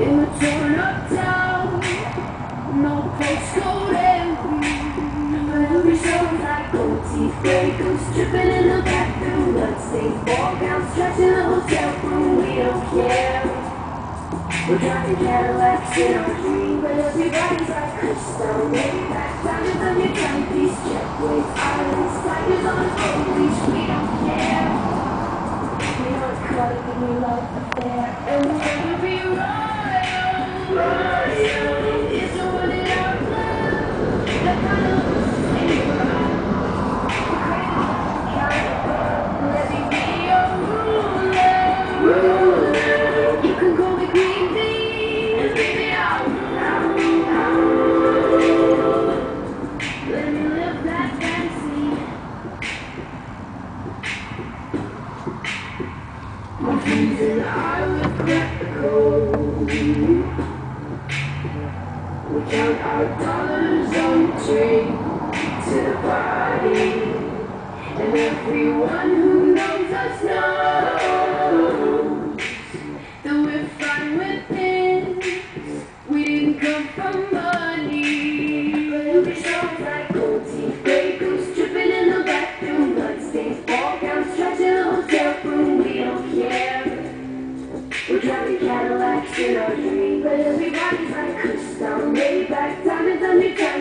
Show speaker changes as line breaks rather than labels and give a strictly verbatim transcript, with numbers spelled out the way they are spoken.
In the torn up town, no postcode envy. But every show's like gold teeth, gray goose dripping in the bathroom, bloodstains, ball gowns, trash in the hotel room. We don't care. We're driving Cadillacs in our dream, but everybody's like crystal. Maybach, diamonds on your timepiece, jet waves, islands, tigers on a gold leash. We don't care. We don't call it a new love affair, and we'll never be royal. Royal is the one in our blood. The kind of savior, let me be your ruler. Ruler, you can call me Queen Bee, and baby I'll let me live that fantasy. I'm freezing high with crack the cold. We count our dollars on the train to the party, and everyone who knows us knows that we're fine with this. We didn't come from money, but every song's like gold teeth, gray goose dripping in the bathroom, bloodstains, ball gowns, trash in the hotel room. We don't care. We're driving Cadillacs in our dream, but everybody's like crystal. Maybach, diamonds on your tongue.